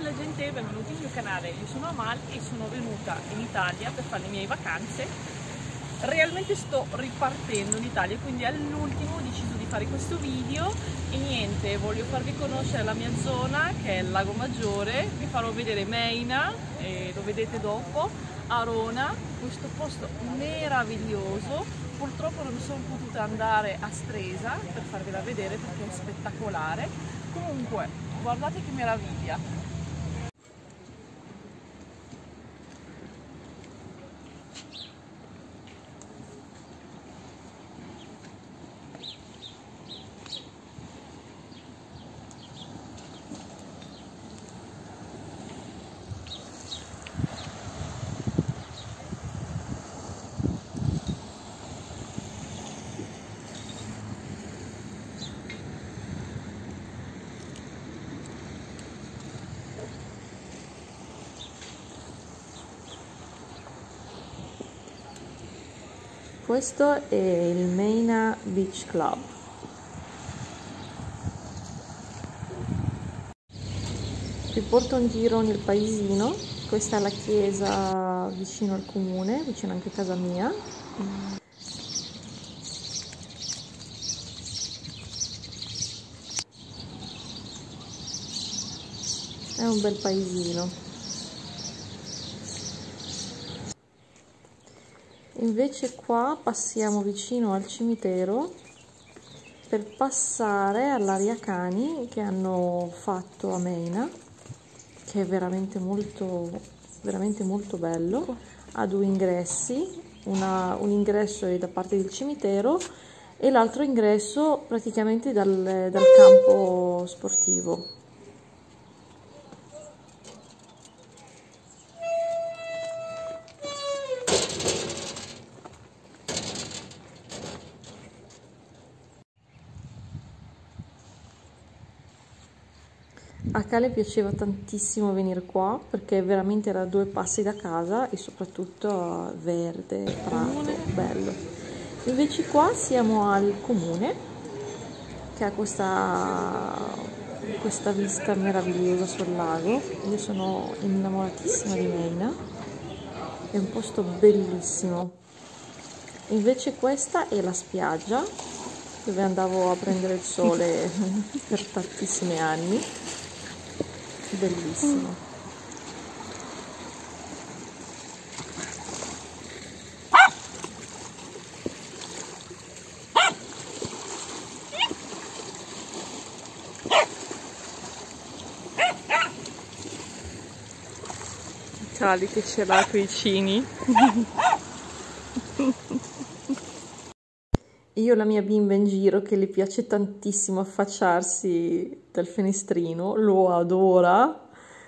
bella gente, benvenuti sul mio canale. Io sono Amal e sono venuta in Italia per fare le mie vacanze. Realmente sto ripartendo in Italia, quindi all'ultimo ho deciso di fare questo video e niente, voglio farvi conoscere la mia zona che è il Lago Maggiore. Vi farò vedere Meina, lo vedete dopo, Arona, questo posto meraviglioso. Purtroppo non sono potuta andare a Stresa per farvela vedere perché è spettacolare. Comunque, guardate che meraviglia! Questo è il Meina Beach Club. Vi porto un giro nel paesino. Questa è la chiesa vicino al comune, vicino anche a casa mia. È un bel paesino. Invece qua passiamo vicino al cimitero per passare all'Aria Cani che hanno fatto a Meina, che è veramente molto bello. Ha due ingressi, un ingresso è da parte del cimitero e l'altro ingresso praticamente dal campo sportivo. A Cale piaceva tantissimo venire qua perché veramente era a 2 passi da casa e soprattutto verde, prato, bello. Invece qua siamo al comune che ha questa vista meravigliosa sul lago. Io sono innamoratissima di Meina, è un posto bellissimo. Invece questa è la spiaggia dove andavo a prendere il sole per tantissimi anni. Bellissimo. Cali che ce l'ha coi vicini. Io la mia bimba in giro che le piace tantissimo affacciarsi dal finestrino, lo adora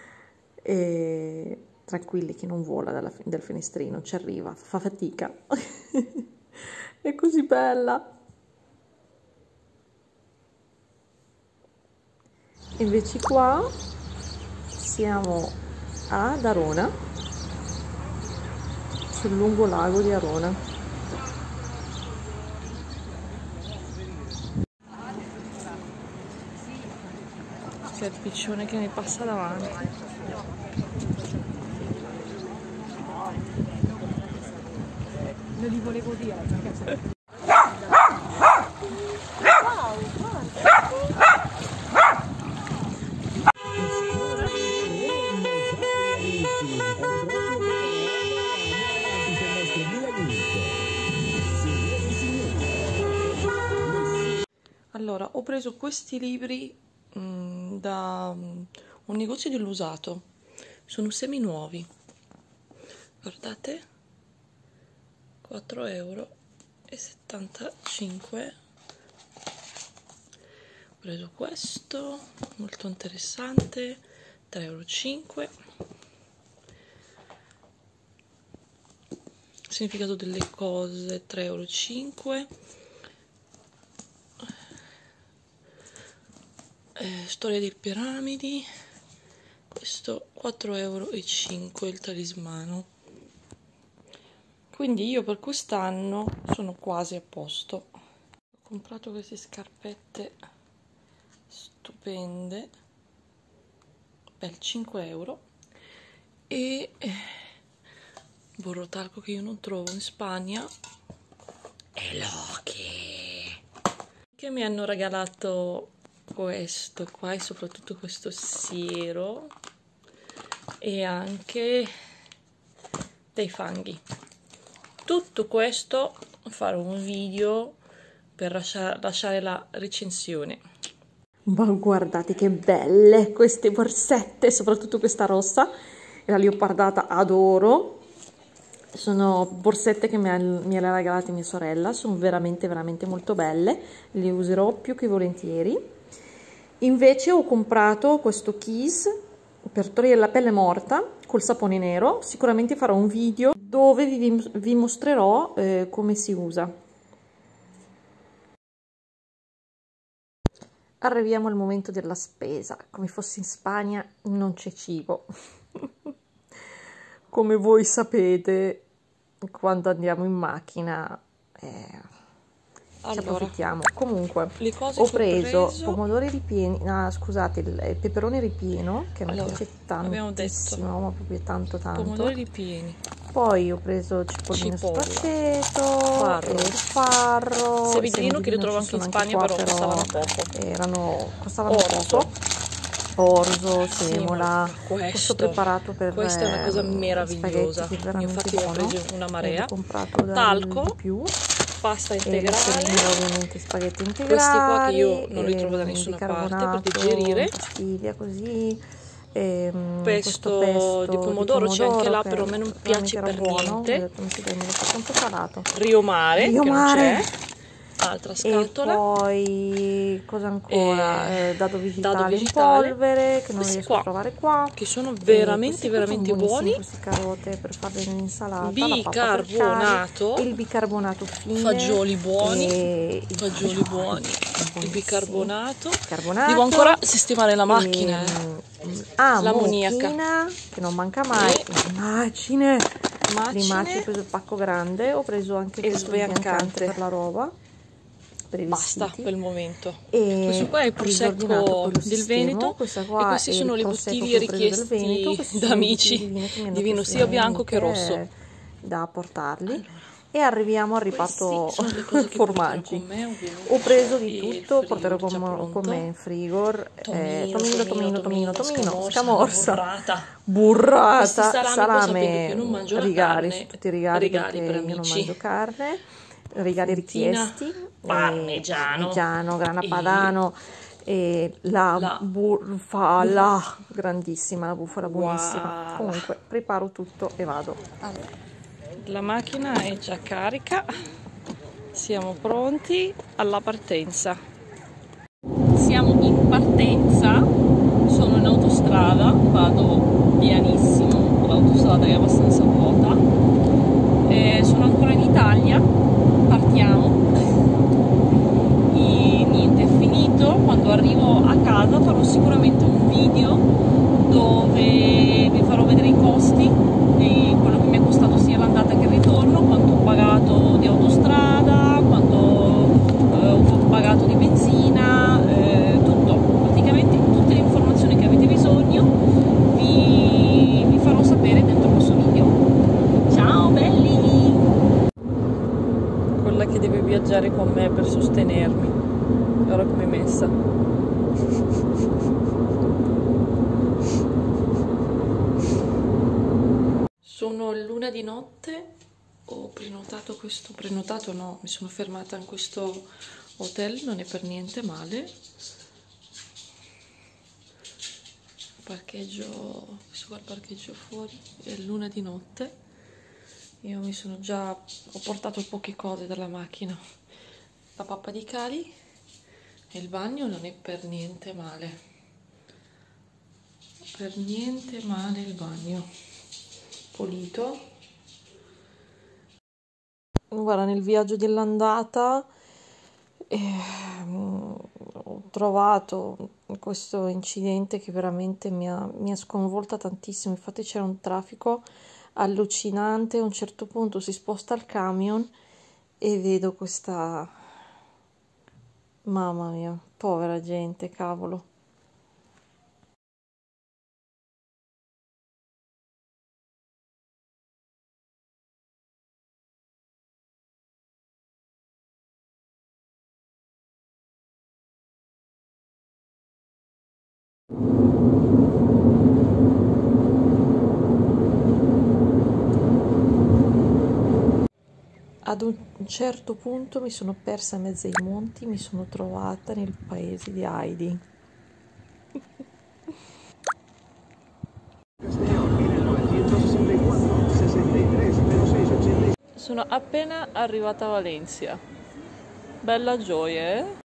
e tranquilli che non vola dal finestrino, ci arriva, fa fatica. È così bella. Invece qua siamo ad Arona, sul lungo lago di Arona. C'è il piccione che mi passa davanti. Non li volevo dire perché... Wow, allora, ho preso questi libri da un negozio dell'usato, sono semi nuovi, guardate, 4,75 €. Ho preso questo, molto interessante, 3,5 €. Significato delle cose, 3,5 €. Storia di piramidi, questo 4,5 €, il talismano. Quindi io per quest'anno sono quasi a posto. Ho comprato queste scarpette stupende, è il 5 euro e burro talco che io non trovo in Spagna è Loki, che mi hanno regalato questo qua e soprattutto questo siero e anche dei fanghi. Tutto questo farò un video per lasciare la recensione. Ma guardate che belle queste borsette, soprattutto questa rossa, la leopardata adoro. Sono borsette che mi ha regalate mia sorella, sono veramente molto belle, le userò più che volentieri. Invece ho comprato questo Kiss per togliere la pelle morta col sapone nero, sicuramente farò un video dove vi mostrerò come si usa. Arriviamo al momento della spesa, come fossi in Spagna non c'è cibo. Come voi sapete, quando andiamo in macchina ci approfittiamo. Comunque ho preso pomodori ripieni, scusate, il peperone ripieno che mi piace tantissimo, ma proprio tanto. Pomodori ripieni. Poi ho preso cipolline soprasceto, il farro, semidino che li trovo anche in Spagna, però costavano poco. Costavano poco. Orzo, semola, questo preparato per questa è una cosa meravigliosa. Infatti ho preso una marea. Talco, pasta integrale, ovviamente spaghetti integrali. Questi qua che io non li trovo da nessuna parte per digerire. Pastiglia così. Pesto di pomodoro c'è anche là, però a me non piace per niente. Rio Mare, che non c'è. Altra scatola. E poi cosa ancora? Dado vegetale in polvere che non riesco a trovare qua, che sono veramente buoni. Queste carote per farle nell'insalata, bicarbonato, il bicarbonato fine, fagioli buoni, il bicarbonato. Devo ancora sistemare la macchina, l'ammoniaca che non manca mai, macine. Di maci ho preso il pacco grande, ho preso anche il sbiancante per la roba. Basta per il momento. Questo qua è il prosecco del Veneto e queste sono le bottiglie richieste da amici di vino sia bianco che rosso da portarli. E arriviamo al riparto formaggi. Ho preso di tutto, porterò con me in frigor. Tomino, scamorza, burrata, salame, rigari, tutti i rigari perché io non mangio carne. Rigari richiesti, parmigiano, grana padano e la bufala grandissima, la bufala buonissima. Comunque preparo tutto e vado. La macchina è già carica, siamo pronti alla partenza. Siamo in partenza, sono in autostrada, vado pianissimo, l'autostrada è abbastanza vuota, sono ancora in Italia. Partiamo e niente, è finito. Quando arrivo a casa farò sicuramente un video dove vi farò vedere i costi di quello che mi è costato sia l'andata che il ritorno, quanto ho pagato di autostrada, quanto ho pagato di benzina, tutto, praticamente tutte le informazioni che avete bisogno vi farò sapere dentro questo video. Ciao belli! Che deve viaggiare con me per sostenermi. Guarda come è messa. Sono l'1 di notte, ho prenotato no, mi sono fermata in questo hotel, non è per niente male. Parcheggio, questo qua è il parcheggio fuori, è l'1 di notte. Io ho portato poche cose dalla macchina, la pappa di cali e il bagno non è per niente male il bagno, pulito. Guarda, nel viaggio dell'andata ho trovato questo incidente che veramente mi ha sconvolta tantissimo. Infatti c'era un traffico allucinante, a un certo punto si sposta il camion e vedo questa, mamma mia, povera gente, cavolo. Ad un certo punto mi sono persa in mezzo ai monti, mi sono trovata nel paese di Heidi. Sono appena arrivata a Valencia. Bella gioia, eh?